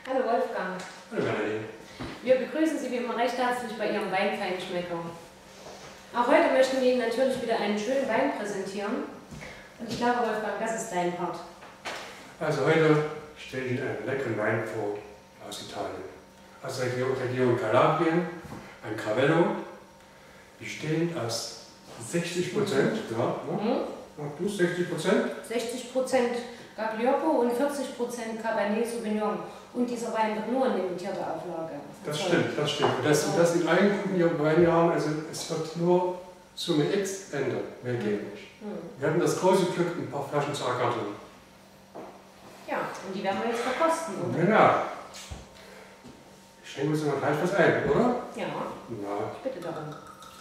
Hallo Wolfgang. Hallo Melanie. Wir begrüßen Sie wie immer recht herzlich bei Ihrem Weinfeinschmecker. Auch heute möchten wir Ihnen natürlich wieder einen schönen Wein präsentieren. Und ich glaube, Wolfgang, das ist dein Part. Also heute stelle ich Ihnen einen leckeren Wein vor aus Italien. Aus der Region Kalabrien, ein Cravello, bestehend aus 60%, plus 60%. 60% Gaglioppo und 40% Cabernet Sauvignon. Und dieser Wein wird nur in limitierter Auflage. Das stimmt, das stimmt. Und das in allen guten Weinjahren, also es wird nur Summe X ändern, mehr geht nicht. Wir hatten das große Glück, ein paar Flaschen zu ergattern. Ja, und die werden wir jetzt verkosten, oder? Genau. Ich schenke uns noch gleich was ein, oder? Ja. Na. Ich bitte darum.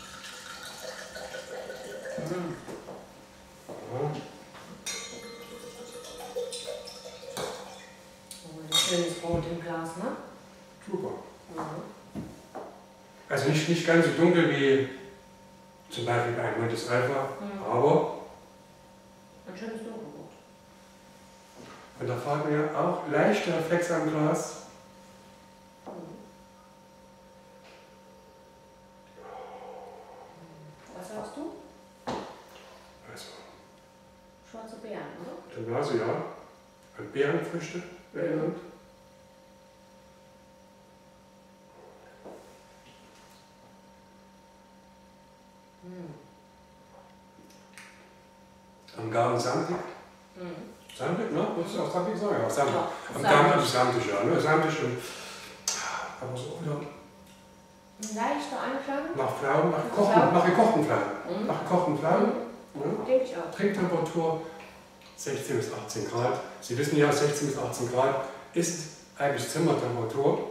Ja. Ein schönes Rot im Glas, ne? Super. Ja. Also nicht ganz so dunkel wie zum Beispiel bei einem Montes Alpha, aber ein schönes Dunkelrot. und da fahren wir auch leichte Reflexe am Glas. Was sagst du? Also, Schwarze Beeren, oder? der Nase ja, an Beerenfrüchte erinnert. Am Gaumen samtig. Samtig, ne? Würdest du auch samtig sagen? Ja, samtig. Ja, Am Gaumen samtig, ja. Ne? Samtig und aber so wieder Ein leichter Anklang. nach Pflaumen, nach gekochten Pflaumen. Nach gekochten Pflaumen. Ne? Denke ich auch. Trinktemperatur 16 bis 18 Grad. Sie wissen ja, 16 bis 18 Grad ist eigentlich Zimmertemperatur.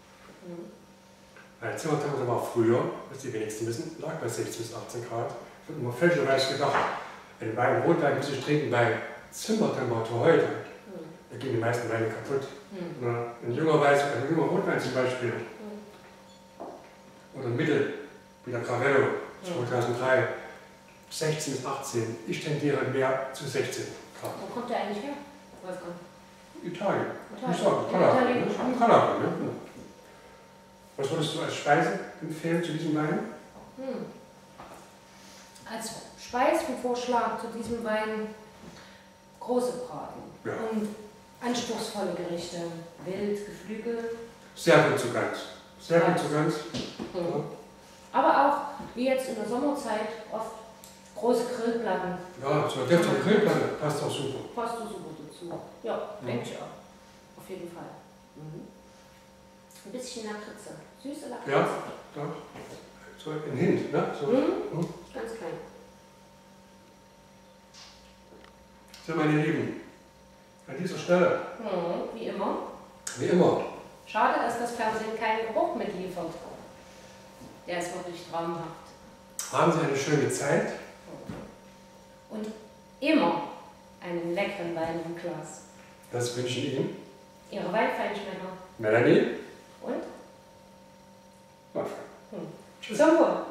Weil Zimmertemperatur war früher, was die wenigsten wissen, lag bei 16 bis 18 Grad. Ich habe immer fälschlicherweise gedacht, ein Wein, Rotwein muss ich trinken bei Zimmertemperatur heute. Da gehen die meisten Weine kaputt. Ein junger Rotwein zum Beispiel, oder Mittel, wie der Cravello 2003, 16 bis 18. Ich tendiere mehr zu 16 Grad. Wo kommt der eigentlich her, Wolfgang? Italien. Italien. Ich sage, Kalabrien. Ne? Was würdest du als Speise empfehlen zu diesem Wein? Als Speisenvorschlag zu diesem Wein große Braten und anspruchsvolle Gerichte, Wild, Geflügel. Sehr gut zu ganz. Sehr gut zu ganz. Ja. Aber auch, wie jetzt in der Sommerzeit, oft große Grillplatten. Ja, so eine deftige Grillplatte passt auch super. Passt du super dazu. Ja, denke ich auch. Auf jeden Fall. Ein bisschen Lakritze. Süße Lakritze. Ja, doch. So ein Hint, ne? So. Ganz klein. So, meine Lieben, an dieser Stelle. Wie immer. Wie immer. Schade, dass das Fernsehen keinen Geruch mitliefert. Der ist wirklich traumhaft. Haben Sie eine schöne Zeit. Und immer einen leckeren Wein im Glas. Das wünsche ich Ihnen. Ihre Weinfeinschmecker. Melanie. Und? Wolfgang. Zum Wohl.